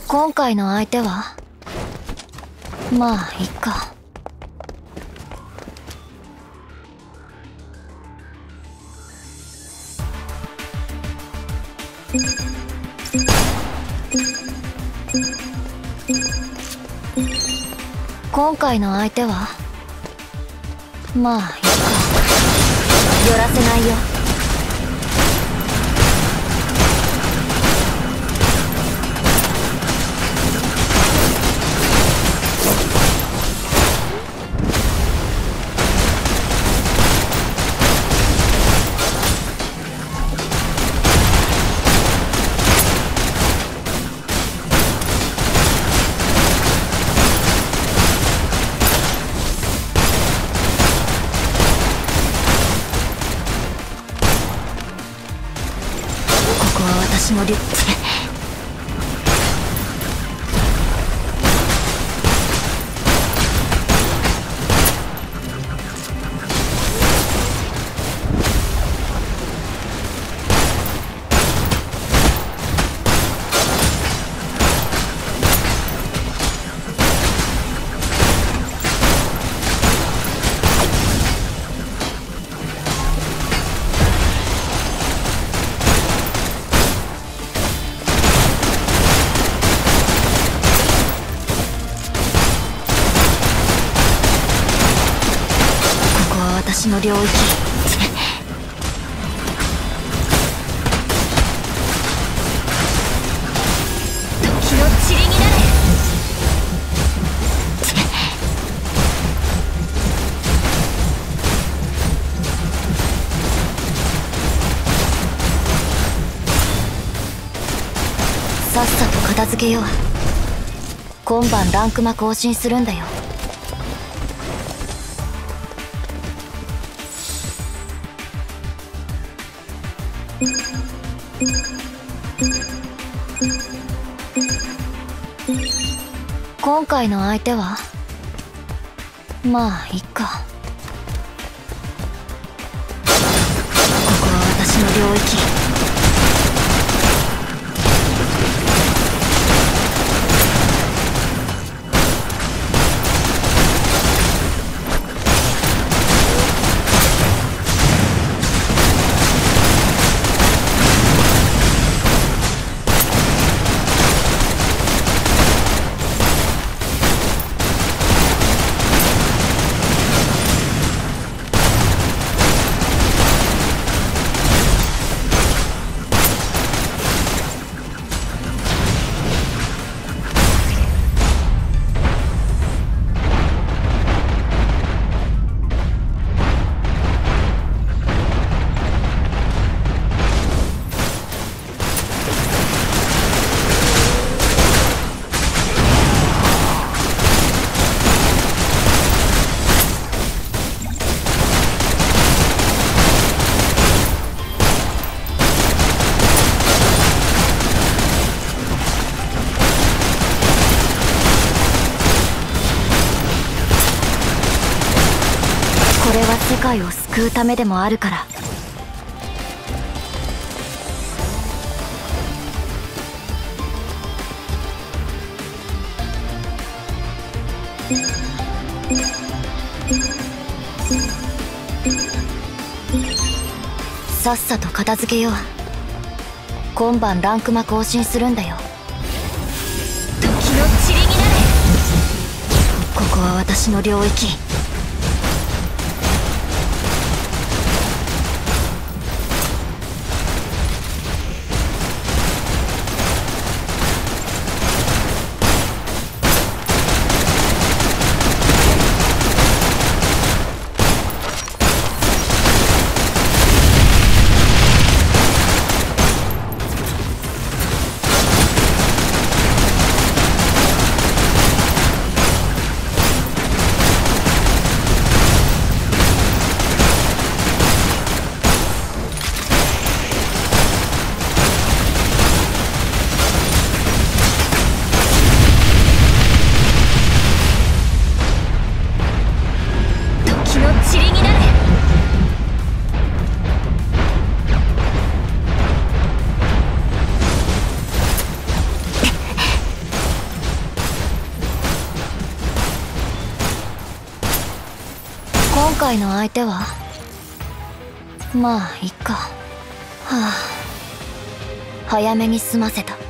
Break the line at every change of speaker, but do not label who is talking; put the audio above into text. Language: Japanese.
今回の相手はまあいっか。今回の相手はまあいっか。寄らせないよ。私の私の領域。時の塵になれ。さっさと片付けよう。今晩ランクマ更新するんだよ。今回の相手はまあいっか。ここは私の領域。これは世界を救うためでもあるから。さっさと片付けよう。今晩ランクマ更新するんだよ。時の塵になれ。ここは私の領域。 今回の相手はまあいっか。はあ、早めに済ませた。